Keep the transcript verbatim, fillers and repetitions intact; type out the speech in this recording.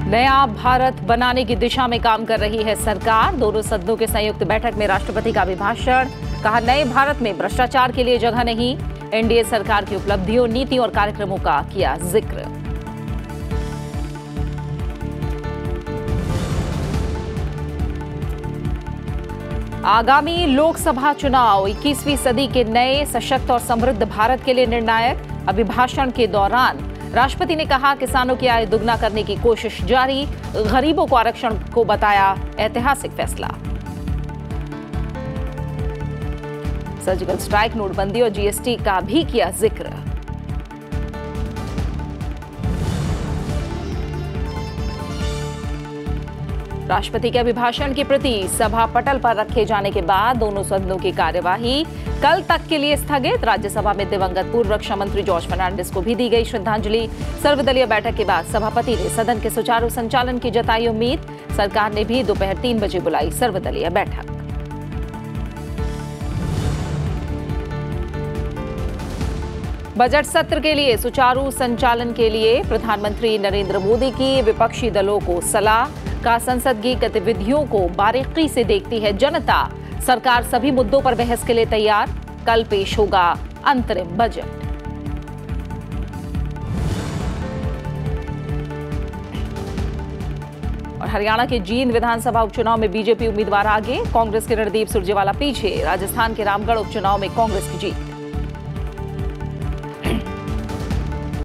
नया भारत बनाने की दिशा में काम कर रही है सरकार। दोनों सदनों के संयुक्त बैठक में राष्ट्रपति का अभिभाषण। कहा, नए भारत में भ्रष्टाचार के लिए जगह नहीं। एनडीए सरकार की उपलब्धियों, नीति और कार्यक्रमों का किया जिक्र। आगामी लोकसभा चुनाव इक्कीसवीं सदी के नए सशक्त और समृद्ध भारत के लिए निर्णायक। अभिभाषण के दौरान राष्ट्रपति ने कहा, किसानों की आय दुगना करने की कोशिश जारी। गरीबों को आरक्षण को बताया ऐतिहासिक फैसला। सर्जिकल स्ट्राइक, नोटबंदी और जीएसटी का भी किया जिक्र। राष्ट्रपति के अभिभाषण की प्रति सभा पटल पर रखे जाने के बाद दोनों सदनों की कार्यवाही कल तक के लिए स्थगित। राज्यसभा में दिवंगत पूर्व रक्षा मंत्री जॉर्ज फर्नांडिस को भी दी गई श्रद्धांजलि। सर्वदलीय बैठक के बाद सभापति ने सदन के सुचारू संचालन की जताई उम्मीद। सरकार ने भी दोपहर तीन बजे बुलाई सर्वदलीय बैठक। बजट सत्र के लिए सुचारू संचालन के लिए प्रधानमंत्री नरेंद्र मोदी की विपक्षी दलों को सलाह। का संसद की गतिविधियों को बारीकी से देखती है जनता। सरकार सभी मुद्दों पर बहस के लिए तैयार। कल पेश होगा अंतरिम बजट। और हरियाणा के जींद विधानसभा उपचुनाव में बीजेपी उम्मीदवार आगे। कांग्रेस के रणदीप सुरजेवाला पीछे। राजस्थान के रामगढ़ उपचुनाव में कांग्रेस की जीत।